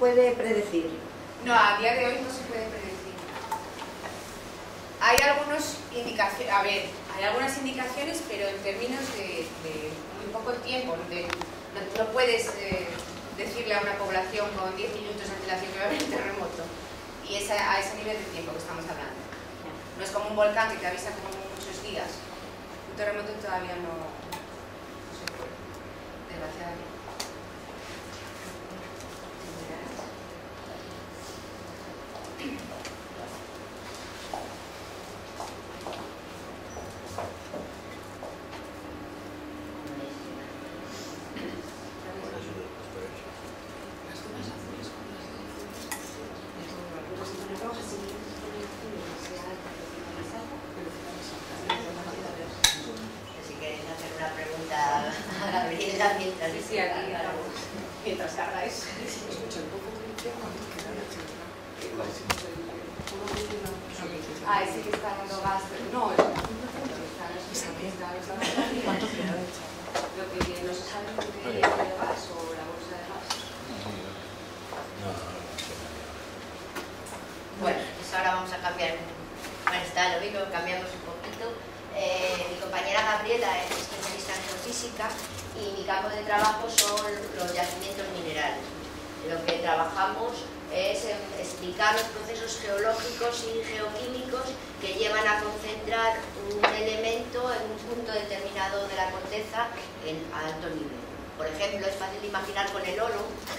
puede predecir? No, a día de hoy no se puede predecir. Hay algunas indicaciones, pero en términos de muy poco tiempo. No puedes decirle a una población con 10 minutos de antelación que va a haber un terremoto. Y es a ese nivel de tiempo que estamos hablando. No es como un volcán que te avisa como muchos días. Un terremoto todavía no se puede, desgraciadamente. Mientras cargáis. Ese que está dando gas. No, ¿Cuánto queda? Lo que no se sabe es el gas o la bolsa de gas. Bueno, pues ahora vamos a cambiar. Bueno, está lo mismo, cambiamos un poquito. Mi compañera Gabriela es especialista en geofísica y mi campo de trabajo son los yacimientos minerales. Lo que trabajamos es explicar los procesos geológicos y geoquímicos que llevan a concentrar un elemento en un punto determinado de la corteza en alto nivel. Por ejemplo, es fácil de imaginar con el oro,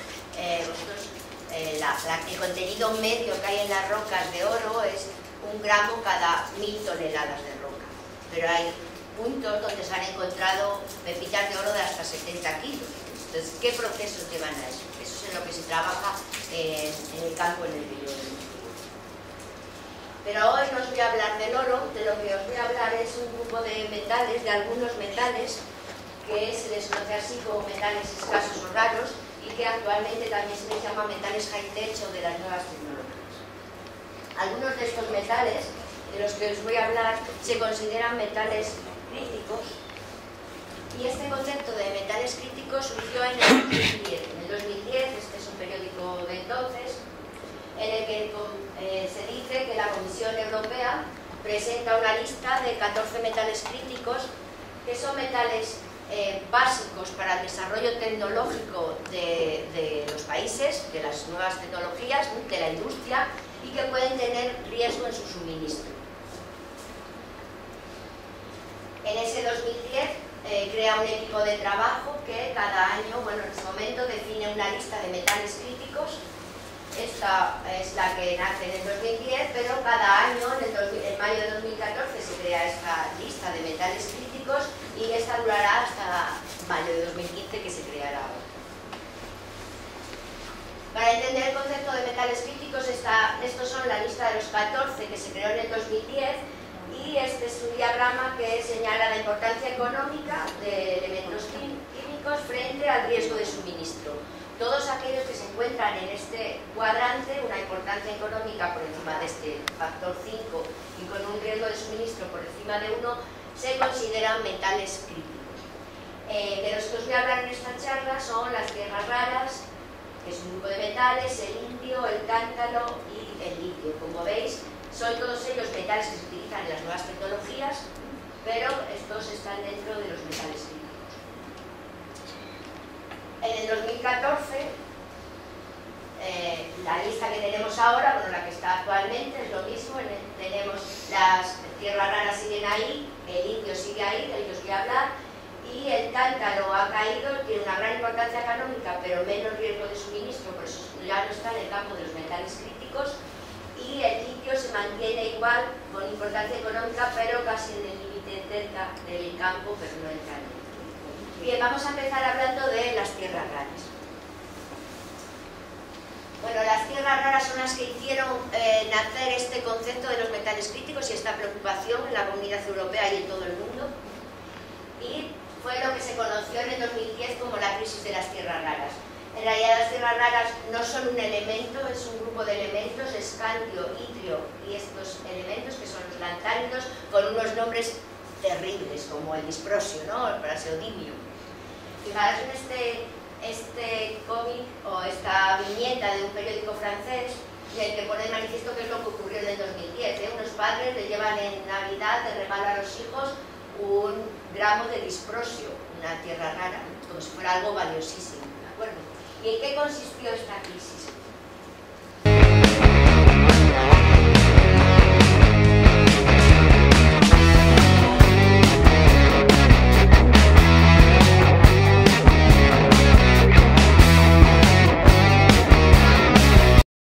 el contenido medio que hay en las rocas de oro es 1 gramo cada 1000 toneladas de roca. Pero hay puntos donde se han encontrado pepitas de oro de hasta 70 kilos. Entonces, ¿qué procesos llevan a eso? Eso es en lo que se trabaja en el campo en el que yo investigo. Pero hoy no os voy a hablar del oro, de lo que os voy a hablar es un grupo de metales, de algunos metales, que se les conoce así como metales escasos o raros, y que actualmente también se les llama metales high-tech o de las nuevas tecnologías. Algunos de estos metales, de los que os voy a hablar, se consideran metales críticos, y este concepto de metales críticos surgió en el 2010. En el 2010, este es un periódico de entonces, en el que se dice que la Comisión Europea presenta una lista de 14 metales críticos, que son metales básicos para el desarrollo tecnológico de los países, de las nuevas tecnologías, de la industria, y que pueden tener riesgo en su suministro. En ese 2010 crea un equipo de trabajo que cada año, bueno, en ese momento define una lista de metales críticos. Esta es la que nace en el 2010, pero cada año, en mayo de 2014, se crea esta lista de metales críticos y esta durará hasta mayo de 2015, que se creará ahora. Para entender el concepto de metales críticos, estos son la lista de los 14 que se creó en el 2010, y este es un diagrama que señala la importancia económica de elementos químicos frente al riesgo de suministro. Todos aquellos que se encuentran en este cuadrante, una importancia económica por encima de este factor 5 y con un riesgo de suministro por encima de 1, se consideran metales críticos. De los que os voy a hablar en esta charla son las tierras raras, que es un grupo de metales, el indio, el cántalo y el litio. Como veis, son todos ellos metales que se utilizan en las nuevas tecnologías, pero estos están dentro de los metales críticos. En el 2014, la lista que tenemos ahora, bueno, la que está actualmente, es lo mismo. Tenemos las tierras raras siguen ahí, el indio sigue ahí, del que os voy a hablar, y el cántalo ha caído, tiene una gran importancia económica, pero menos riesgo de suministro, por eso ya no está en el campo de los metales críticos, y el litio se mantiene igual, con importancia económica, pero casi en el límite cerca del campo, pero no entra en él. Bien, vamos a empezar hablando de las tierras raras. Bueno, las tierras raras son las que hicieron nacer este concepto de los metales críticos y esta preocupación en la comunidad europea y en todo el mundo. Y fue lo que se conoció en el 2010 como la crisis de las tierras raras. En realidad las tierras raras no son un elemento, es un grupo de elementos, escandio, itrio y estos elementos que son los lantánidos, con unos nombres terribles como el disprosio, ¿no? El praseodimio. Fijaros en este cómic o esta viñeta de un periódico francés en el que pone de manifiesto qué es lo que ocurrió en el 2010. Unos padres le llevan en Navidad de regalo a los hijos un gramo de disprosio, una tierra rara, como si fuera algo valiosísimo, ¿de acuerdo? ¿Y en qué consistió esta crisis?